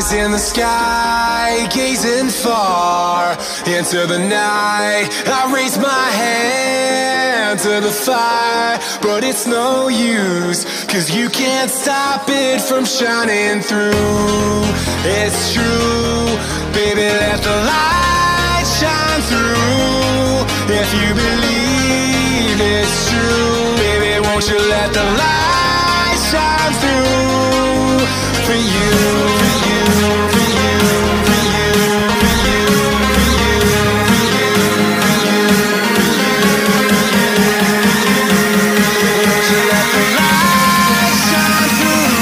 In the sky, gazing far into the night, I raise my hand to the fire, but it's no use, 'cause you can't stop it from shining through. It's true, baby, let the light shine through. If you believe it's true, baby, won't you let the light shine through for you, for you, for you, for you, for you, for you, for you, for you, won't you let the light shine through?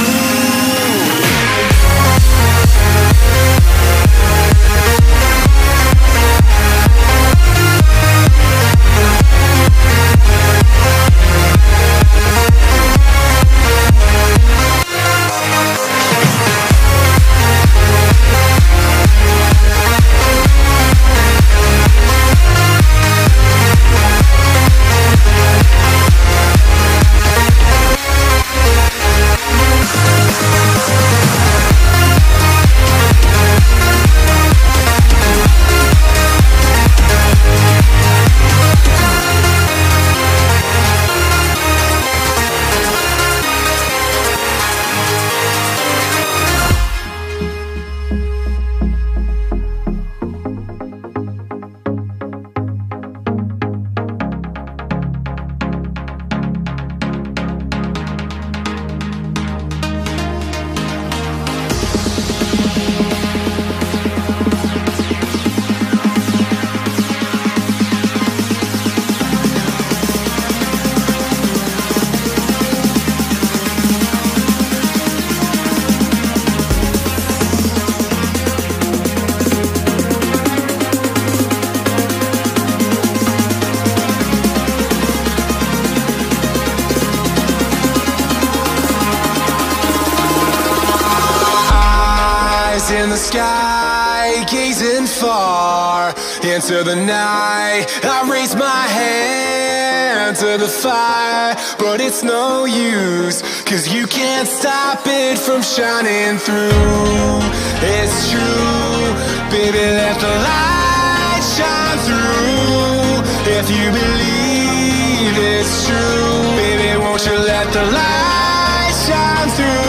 In the sky, gazing far into the night, I raise my hand to the fire, but it's no use, 'cause you can't stop it from shining through. It's true, baby, let the light shine through. If you believe it's true, baby, won't you let the light shine through?